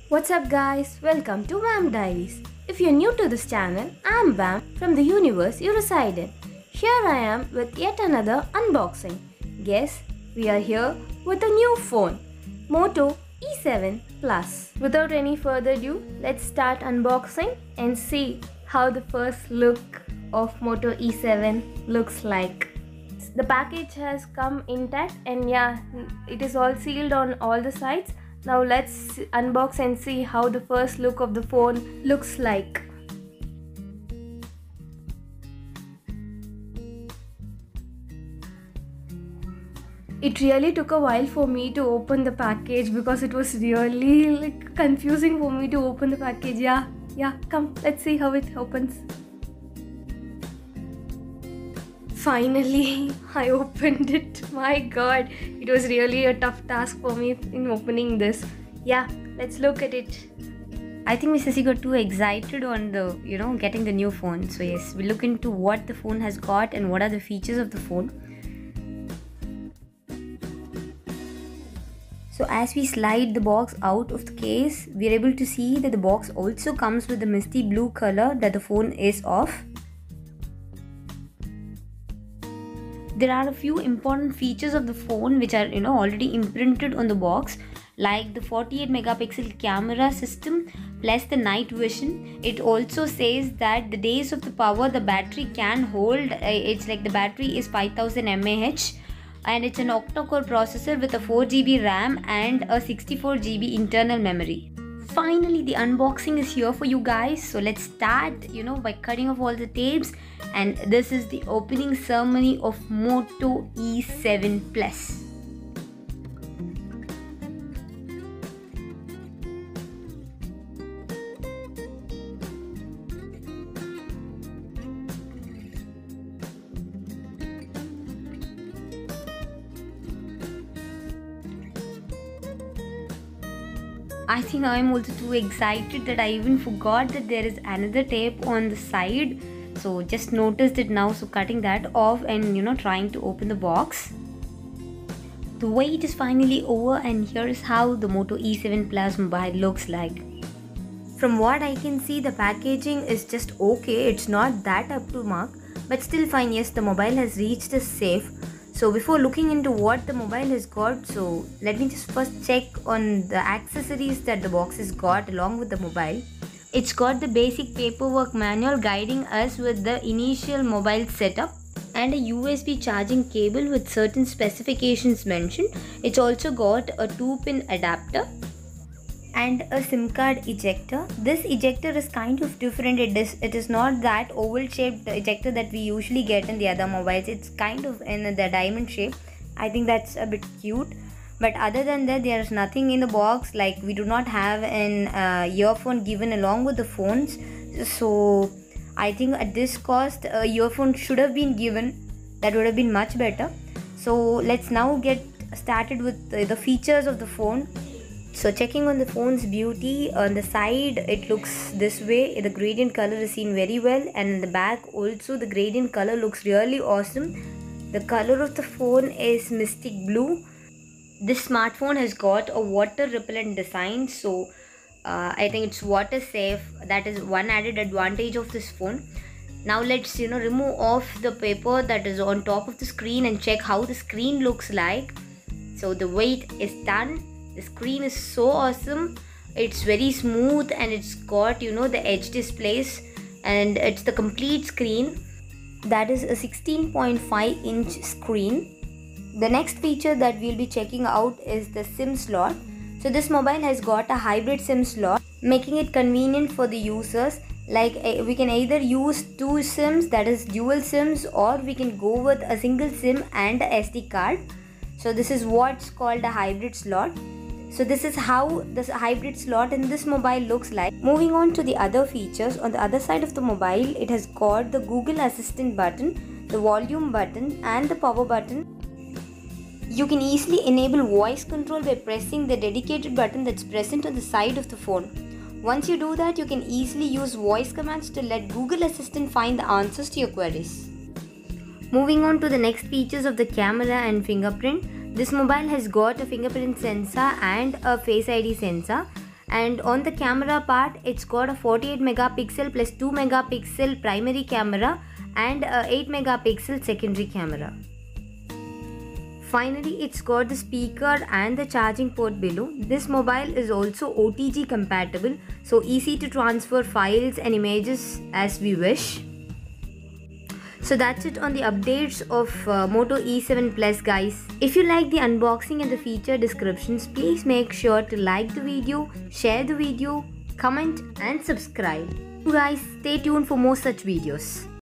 What's up guys, welcome to Vam Diaries. If you're new to this channel, I'm Vam from the universe you reside in. Here I am with yet another unboxing. Guess we are here with a new phone, Moto E7 Plus. Without any further ado, let's start unboxing and see how the first look of Moto E7 looks like. The package has come intact and yeah, it is all sealed on all the sides. Now let's unbox and see how the first look of the phone looks like. It really took a while for me to open the package because it was really confusing for me to open the package. Yeah, come, let's see how it opens. Finally, I opened it. My god, it was really a tough task for me in opening this. Yeah, let's look at it. I think Mrs. C got too excited on the, getting the new phone. So yes, we'll look into what the phone has got and what are the features of the phone. So as we slide the box out of the case, we are able to see that the box also comes with the misty blue color that the phone is of. There are a few important features of the phone which are already imprinted on the box, like the 48 megapixel camera system plus the night vision. It also says that the days of the power the battery can hold, it's like the battery is 5000 mAh and it's an octa-core processor with a 4GB RAM and a 64GB internal memory. Finally, the unboxing is here for you guys, so let's start by cutting off all the tapes, and this is the opening ceremony of Moto E7 Plus. I think I am also too excited that I even forgot that there is another tape on the side. So just noticed it now, so cutting that off and trying to open the box. The wait is finally over and here is how the Moto E7 Plus mobile looks like. From what I can see, the packaging is just okay, it's not that up to mark, but still fine. Yes, the mobile has reached us safe. So before looking into what the mobile has got, so let me just first check on the accessories that the box has got along with the mobile. It's got the basic paperwork manual guiding us with the initial mobile setup and a USB charging cable with certain specifications mentioned. It's also got a 2-pin adapter and a SIM card ejector. This ejector is kind of different. It is not that oval shaped ejector that we usually get in the other mobiles. It's kind of in the diamond shape. I think that's a bit cute. But other than that, there's nothing in the box. Like, we do not have an earphone given along with the phones. So I think at this cost, a earphone should have been given. That would have been much better. So let's now get started with the features of the phone. So checking on the phone's beauty, on the side it looks this way. The gradient color is seen very well, and in the back also the gradient color looks really awesome. The color of the phone is mystic blue. This smartphone has got a water repellent design, so I think it's water safe. That is one added advantage of this phone. Now let's remove off the paper that is on top of the screen and check how the screen looks like. So the weight is done. The screen is so awesome. It's very smooth and it's got the edge displays, and it's the complete screen. That is a 16.5 inch screen. The next feature that we'll be checking out is the SIM slot. So this mobile has got a hybrid SIM slot, making it convenient for the users. Like, we can either use two SIMs, that is dual SIMs, or we can go with a single SIM and a SD card. So this is what's called a hybrid slot. So this is how this hybrid slot in this mobile looks like. Moving on to the other features, on the other side of the mobile, it has got the Google Assistant button, the volume button and the power button. You can easily enable voice control by pressing the dedicated button that's present on the side of the phone. Once you do that, you can easily use voice commands to let Google Assistant find the answers to your queries. Moving on to the next features of the camera and fingerprint. This mobile has got a fingerprint sensor and a Face ID sensor, And on the camera part, it's got a 48 megapixel plus 2 megapixel primary camera and a 8 megapixel secondary camera. Finally, it's got the speaker and the charging port below. This mobile is also OTG compatible, so easy to transfer files and images as we wish. So that's it on the updates of Moto E7 Plus, guys. If you like the unboxing and the feature descriptions, please make sure to like the video, share the video, comment and subscribe. Guys, stay tuned for more such videos.